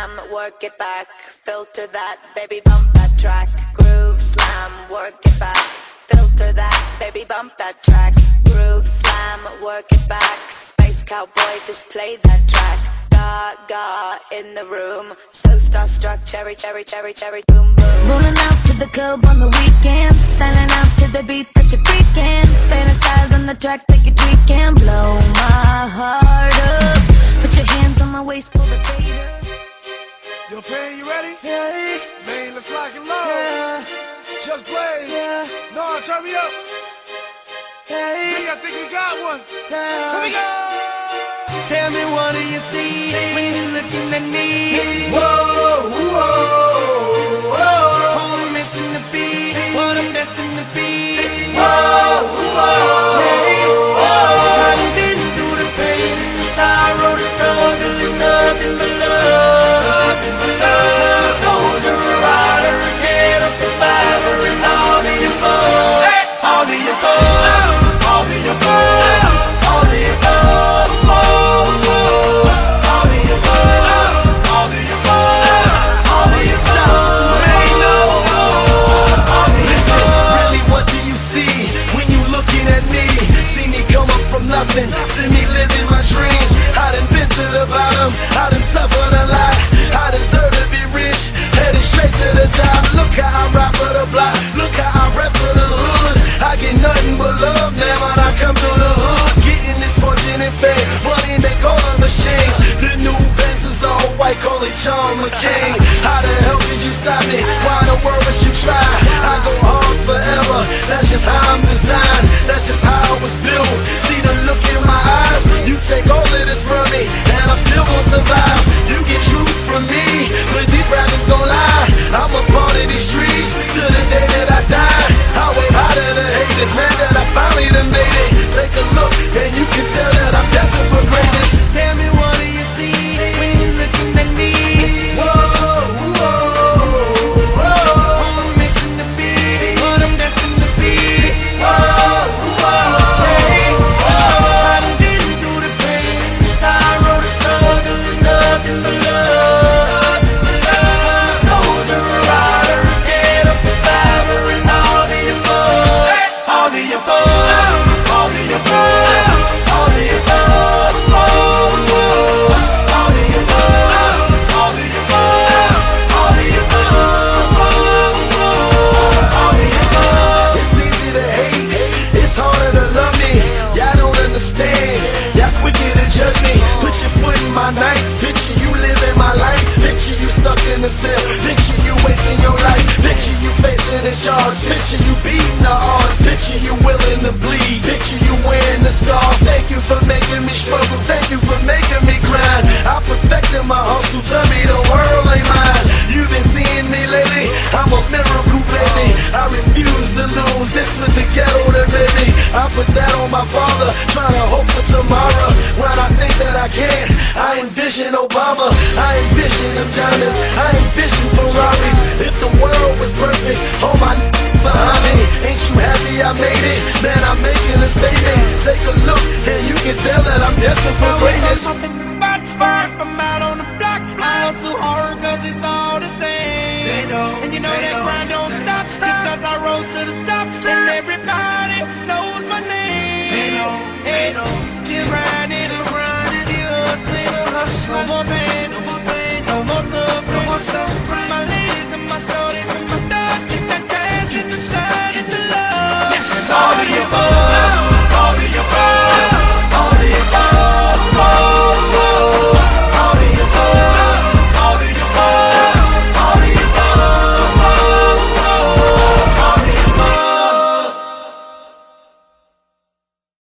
slam, work it back, filter that, baby bump that track. Groove slam, work it back, filter that, baby bump that track. Groove slam, work it back, space cowboy, just play that track. Gaga in the room, so starstruck, cherry, cherry, cherry, cherry, boom, boom. Rolling out to the club on the weekend, styling out to the beat that you're freaking. Fantasize on the track that you're tweaking. Blow my heart up, put your hands on my waist, pull the fader. Yo, Pain, you ready? Yeah, Man, let's lock and load. yeah, Just play. yeah, No, turn me up. yeah, I think we got one. yeah. Here we go. Tell me, what do you see when you're looking at me? Whoa, whoa, whoa. I'm missing the beat, what I'm destined to be. Whoa, whoa, whoa. I've been through the pain and the sorrow, the struggle is nothing but love. A soldier, a rider, a ghetto survivor, and all the above. All the above, all the above, all the above. See me living my dreams. I done been to the bottom, I done suffered a lot. I deserve to be rich, headed straight to the top. Look how I rap for the block, look how I rap for the hood. I get nothing but love now when I come through the hood. Getting this fortune and fame, money make all of us change. The new Benz is all white, call it John McCain. How the hell did you stop me? Why in the world would you try? I go hard forever, that's just how I'm designed. That's just how I was built. See the look in my eyes, you take all of this from me, and I'm still gonna survive. You get truth from me, but these rappers gon' lie. I'm a part of these streets, to the day that I die. I wait harder to hate this, man, that I finally done made it. Take a look, and you can tell that I'm destined for greatness. Tell me, what do you see when you're looking at me? Whoa, whoa, whoa. I'm missing the beat, what I'm destined to be. Whoa, whoa. I've been through the pain and the sorrow, the struggle is nothing but love. I'm a soldier, a rider, a ghetto survivor, and all the above. All the above, all the above, all the above. All the above, all the above, all the above, all the above. It's easy to hate, it's harder to love me. Y'all don't understand, y'all quicker to judge me. Put your foot in my nights, picture you living my life. Picture you stuck in the cell, picture you wasting your life. Picture you facing a charge, picture you beating the odds. Picture you willing to bleed, picture you wearing the scar. Thank you for making me struggle, thank you for making me grind. I perfected my hustle, tell me the world ain't mine. You've been seeing me lately, I'm a mirror blue baby. I refuse to lose, this was the ghetto that made me. I put that on my father, trying to hope for tomorrow. When I think that I can't, I envision Obama. I envision them diamonds, I envision Ferraris. If the world was perfect, all my behind me. Ain't you happy I made it? Man, I'm making a statement. Take a look, and you can tell that I'm destined for greatness. Spots from out on the block. I hustle hard cause it's all the same. They know, and you know they that know, grind don't stop because I rose to the top. And everybody knows my name. They know, Hey, still grinding, still hustling. No more